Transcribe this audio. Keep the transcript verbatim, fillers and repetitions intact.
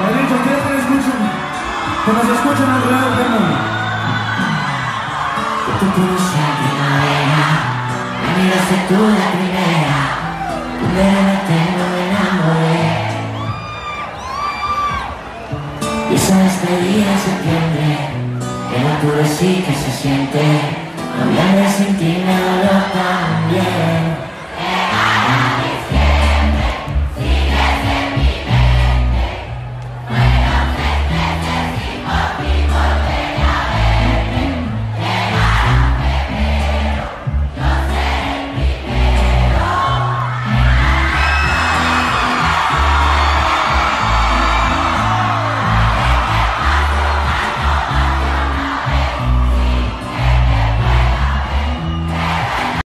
He dicho, quiero que me escuchen, que nos escuchen alrededor del mundo. Tu pulsa primavera, la miraste tú la primera, tu verte no me enamoré. Y esa despedida en septiembre, el octubre sí que se siente, noviembre sin ti me dolió.